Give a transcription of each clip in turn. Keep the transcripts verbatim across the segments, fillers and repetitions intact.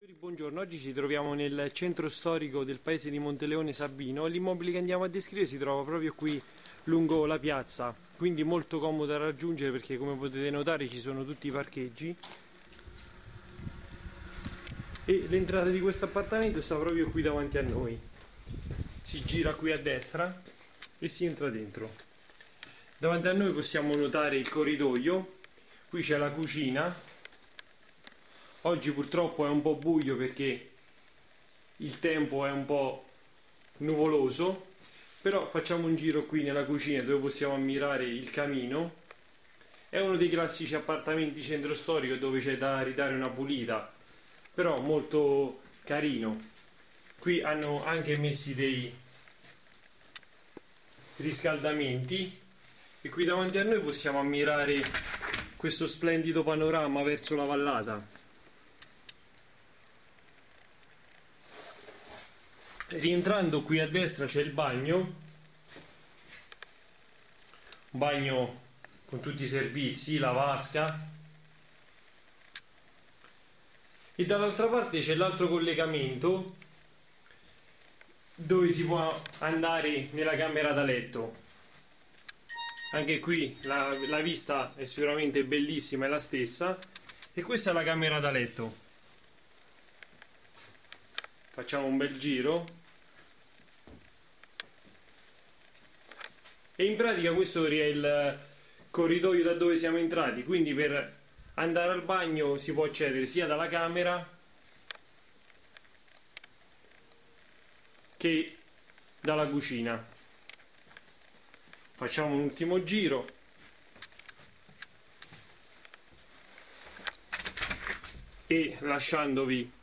Buongiorno, oggi ci troviamo nel centro storico del paese di Monteleone Sabino. L'immobile che andiamo a descrivere si trova proprio qui lungo la piazza, quindi molto comodo da raggiungere perché, come potete notare, ci sono tutti i parcheggi. E l'entrata di questo appartamento sta proprio qui davanti a noi. Si gira qui a destra e si entra dentro. Davanti a noi possiamo notare il corridoio, qui c'è la cucina. Oggi purtroppo è un po' buio perché il tempo è un po' nuvoloso, però facciamo un giro qui nella cucina dove possiamo ammirare il camino. È uno dei classici appartamenti centro storico dove c'è da ridare una pulita, però molto carino. Qui hanno anche messi dei riscaldamenti e qui davanti a noi possiamo ammirare questo splendido panorama verso la vallata. Rientrando qui a destra c'è il bagno, un bagno con tutti i servizi, la vasca, e dall'altra parte c'è l'altro collegamento dove si può andare nella camera da letto. Anche qui la, la vista è sicuramente bellissima, è la stessa, e questa è la camera da letto. Facciamo un bel giro. E in pratica questo è il corridoio da dove siamo entrati, quindi per andare al bagno si può accedere sia dalla camera che dalla cucina. Facciamo un ultimo giro. E lasciandovi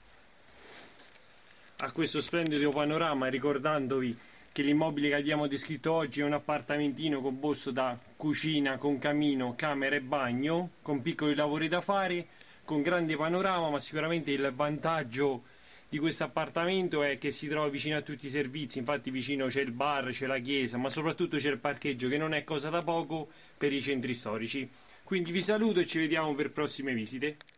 a questo splendido panorama, ricordandovi che l'immobile che abbiamo descritto oggi è un appartamentino composto da cucina con camino, camera e bagno, con piccoli lavori da fare, con grande panorama, ma sicuramente il vantaggio di questo appartamento è che si trova vicino a tutti i servizi. Infatti vicino c'è il bar, c'è la chiesa, ma soprattutto c'è il parcheggio, che non è cosa da poco per i centri storici. Quindi vi saluto e ci vediamo per prossime visite.